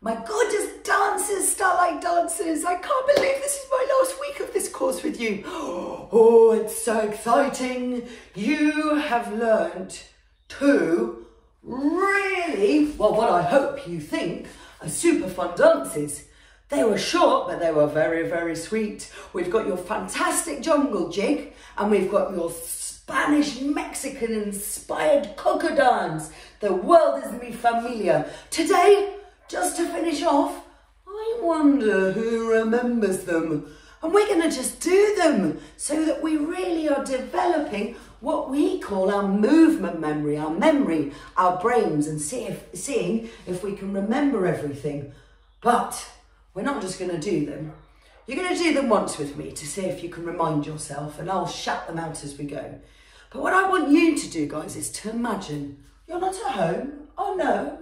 My gorgeous dancers, Starlight dancers. I can't believe this is my last week of this course with you. Oh, it's so exciting. You have learnt two really, well, what I hope you think are super fun dances. They were short, but they were very, very sweet. We've got your fantastic jungle jig, and we've got your Spanish Mexican inspired KaSoDance. The world is mi familia. Today, just to finish off, I wonder who remembers them. And we're going to just do them so that we really are developing what we call our movement memory, our brains, and seeing if we can remember everything. But we're not just going to do them. You're going to do them once with me to see if you can remind yourself, and I'll shout them out as we go. But what I want you to do, guys, is to imagine you're not at home. Oh, no.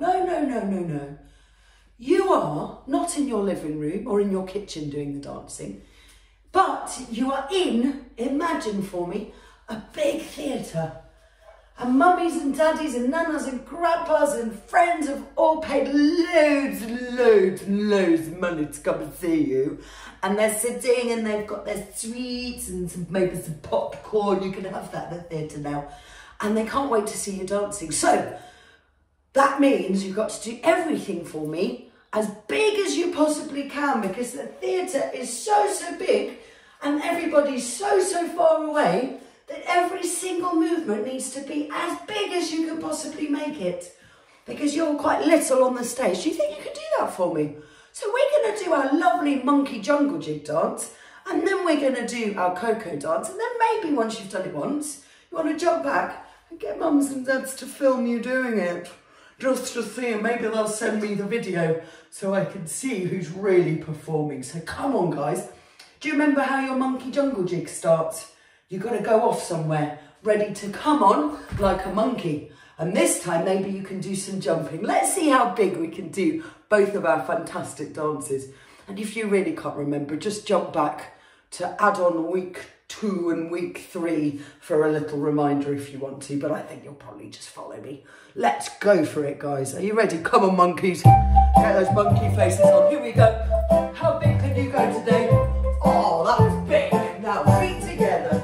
You are not in your living room or in your kitchen doing the dancing, but you are in, imagine for me, a big theatre. And mummies and daddies and nanas and grandpas and friends have all paid loads of money to come and see you. And they're sitting and they've got their sweets and maybe some popcorn. You can have that in the theatre now. And they can't wait to see you dancing. So that means you've got to do everything for me as big as you possibly can, because the theatre is so big and everybody's so far away that every single movement needs to be as big as you can possibly make it, because you're quite little on the stage. Do you think you could do that for me? So we're going to do our lovely monkey jungle jig dance, and then we're going to do our KaSoDance, and then maybe once you've done it once, you want to jump back and get mums and dads to film you doing it, just to see, and maybe they'll send me the video so I can see who's really performing. So come on, guys. Do you remember how your monkey jungle jig starts? You've got to go off somewhere, ready to come on like a monkey. And this time, maybe you can do some jumping. Let's see how big we can do both of our fantastic dances. And if you really can't remember, just jump back to add on week 2 and week 3 for a little reminder if you want to. But I think you'll probably just follow me. Let's go for it, guys. Are you ready? Come on, monkeys. Get those monkey faces on. Here we go. How big can you go today? Oh, that was big. Now, feet together.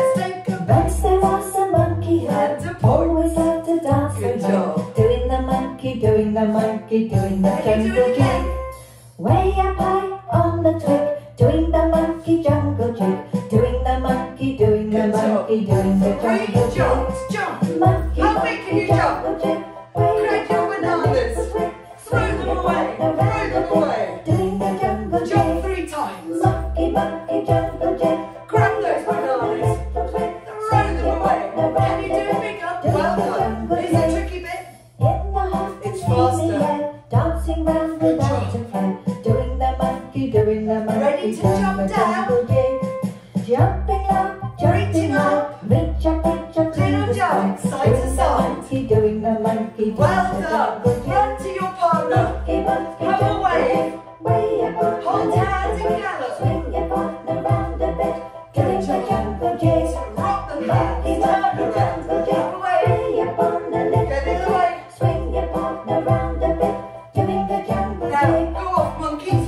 Once there was a monkey who always loved to dance with me. Doing the monkey, doing the monkey, doing the jungle jig. Way up high on the twig, doing the monkey jungle jig. Doing the monkey, doing the monkey, doing the jungle jig. Jump. Monkey, How big can you jump? Grab your bananas. Throw them away. Throw them away. Doing the jungle jig. Jump 3 times. Monkey, monkey, jungle jig. Grab those bananas. Throw them away. Can you do it bigger? Well done. It's a tricky bit. In the hot It's and steamy faster. air, dancing round without a care. Doing the monkey, doing the monkey, Ready to doing jump the down? jungle jig. Jumping up, jumping Reaching up, reach up to Little the jump, sky. side to side. Doing the monkey, doing Well the done. jungle jig. Run to your partner. Monkey, monkey, Have a jungle wave. jig. Way up on Hold the hands and left, gallop. swing your partner round a bit. Doing the jungle jig. Rock the Monkey, hands. Turn monkey, around. jungle jig. Have a wave. Way up on the left, Get in the way. swing your partner round a bit. Doing the jungle Now, jig. go off, monkeys.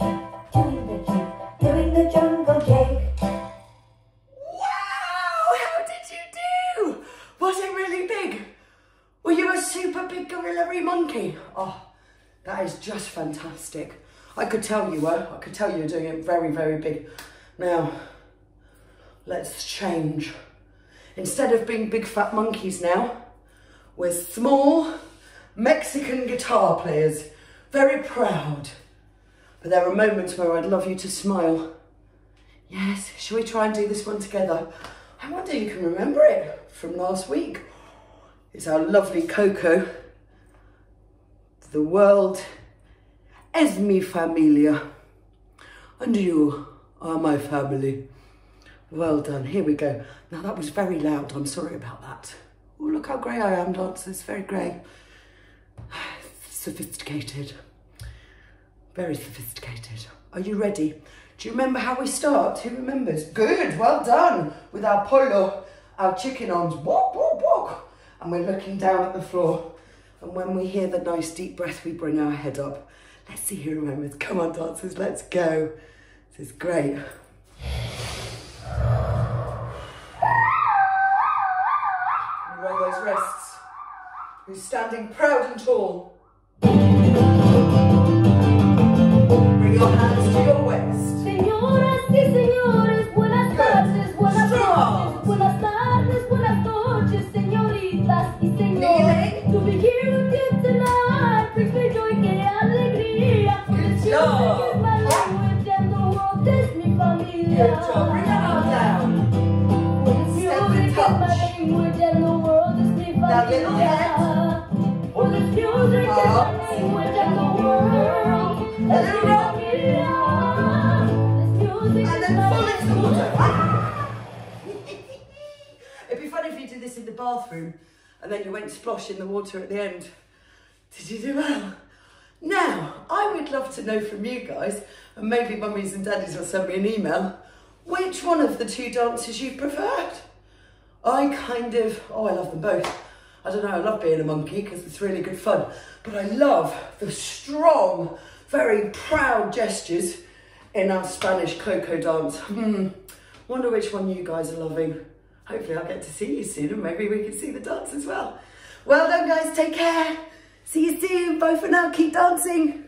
Doing the jungle jig. Wow, how did you do? Was it really big? Were you a super big gorilla-y monkey? Oh, that is just fantastic. I could tell you were. I could tell you were doing it very, very big. Now, let's change. Instead of being big fat monkeys now, we're small Mexican guitar players. Very proud. But there are moments where I'd love you to smile. Yes, shall we try and do this one together? I wonder if you can remember it from last week. It's our lovely Coco. The world es mi familia. And you are my family. Well done, here we go. Now that was very loud, I'm sorry about that. Oh, look how grey I am, dancers, very grey. Sophisticated. Very sophisticated. Are you ready? Do you remember how we start? Who remembers? Good, well done. With our polo, our chicken arms, walk, walk, walk. And we're looking down at the floor. And when we hear the nice deep breath, we bring our head up. Let's see who remembers. Come on, dancers, let's go. This is great. Roll those wrists. Who's standing proud and tall? Bring your hands to your waist. Señoras y señores, buenas tardes, buenas noches, buenas tardes, buenas noches, señoritas y señores. To be here with you tonight brings me joy, que alegría. Good job. It's my language and the world is mi familia. Good job. Bring your arm down. Step and touch. Now little head. For this music is my language and the world. A little rock. And then fall into the water. It'd be funny if you did this in the bathroom and then you went splosh in the water at the end. Did you do well? Now, I would love to know from you guys, and maybe mummies and daddies will send me an email, which one of the two dances you preferred. I love them both. I don't know, I love being a monkey because it's really good fun, but I love the strong, very proud gestures in our Spanish KaSoDance. Wonder which one you guys are loving. Hopefully I'll get to see you soon and maybe we can see the dance as well. Well done guys, take care. See you soon, bye for now, keep dancing.